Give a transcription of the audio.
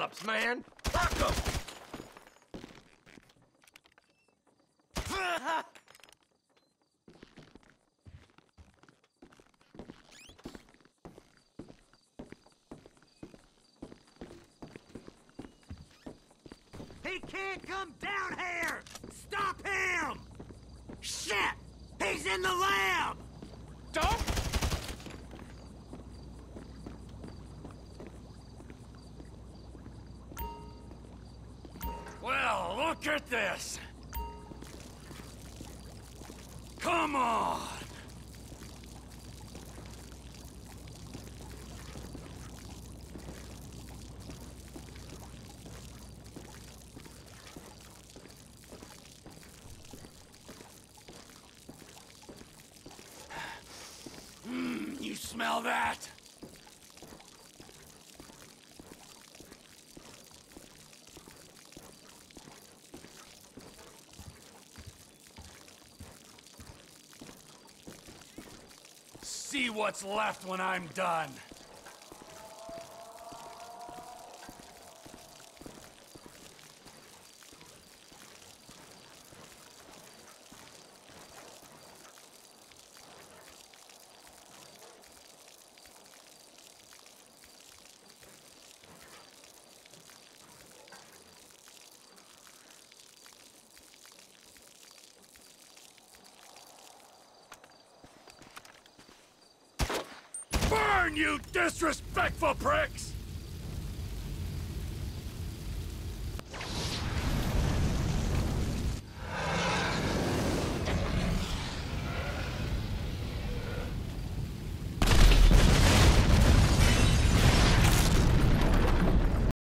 Phillips, man! Fuck him! He can't come down here! Stop him! Shit! He's in the lab! Don't! Well, look at this! Come on! You smell that? See what's left when I'm done. Burn, you disrespectful pricks!